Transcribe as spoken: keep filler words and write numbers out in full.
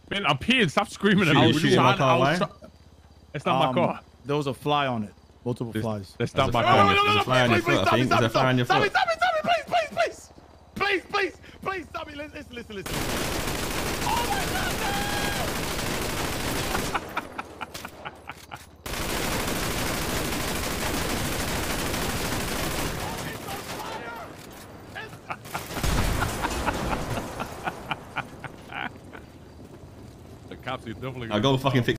Man, I'm peeing. Stop screaming at me. I What was do you shooting want? my car, I was why? try- It's not Um, my car. There was a fly on it. Multiple This- flies. That's not There's my a car. fly on it. There's a fly on your foot, I think. There's a fly on your foot. Stop me, stop me, please, please, please. Please, please, please, stop me. Listen, listen, listen. Oh my God, The cops are definitely. I go fucking fix.